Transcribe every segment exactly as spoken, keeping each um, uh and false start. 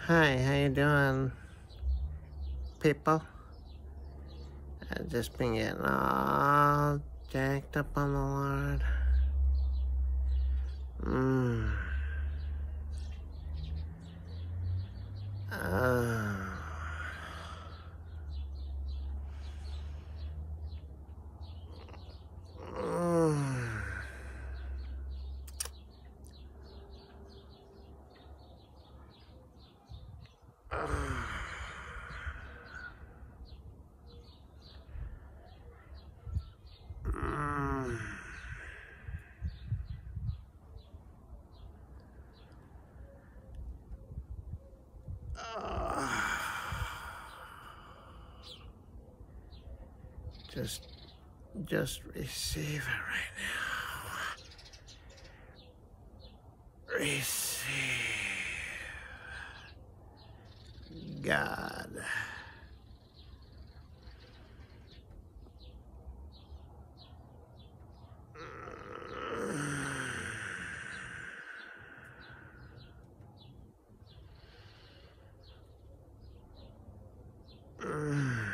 Hi, how you doing, people? I've just been getting all jacked up on the Lord. Mmm. Uh. Mm. Mm. Uh. Just, just receive it right now. Receive God. Mm.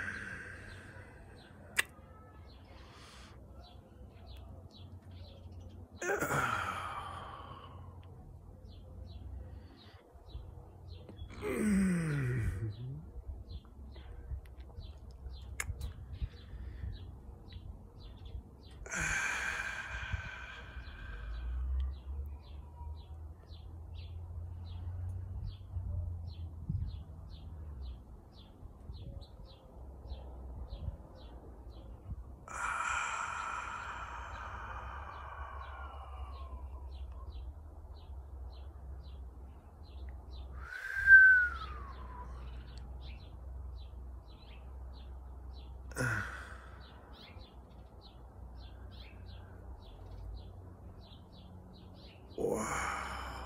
Wow.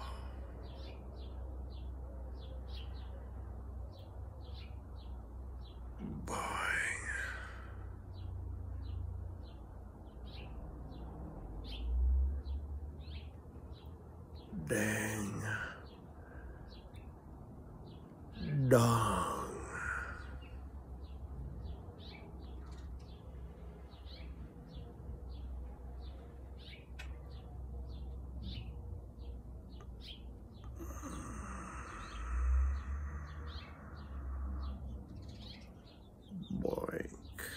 Boing. Dang. Dong. Boink.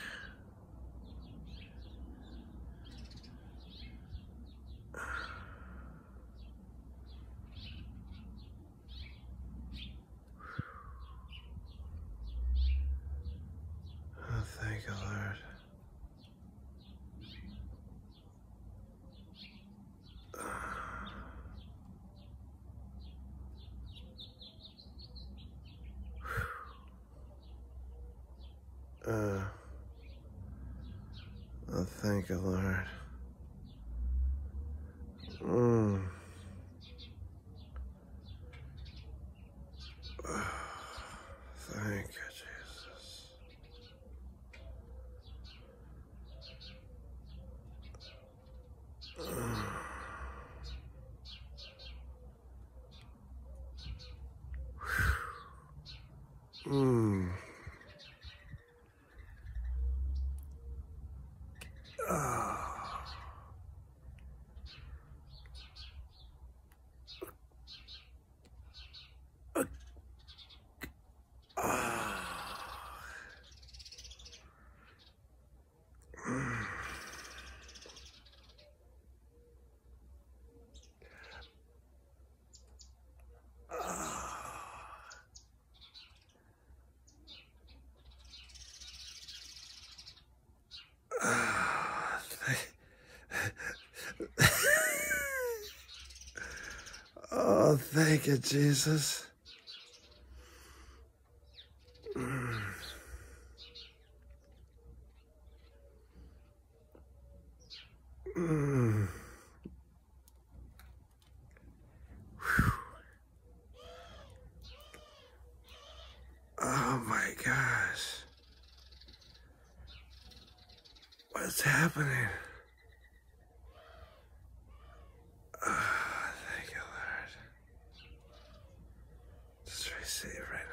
Oh, thank you, Lord. Uh, oh, thank you, Lord. Mm. Thank you, Jesus. Mm. Ah. Ah. Mm. Ah. Ah. Thank- Oh, thank you, Jesus. Mm. Mm. Oh my gosh. What's happening? Oh, thank you, Lord. Just receive. see right